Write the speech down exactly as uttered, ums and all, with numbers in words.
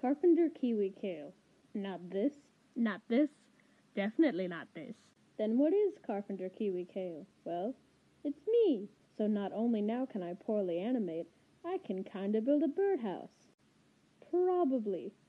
Carpenter Kiwi Kale. Not this? Not this. Definitely not this. Then what is Carpenter Kiwi Kale? Well, it's me. So not only now can I poorly animate, I can kinda build a birdhouse. Probably.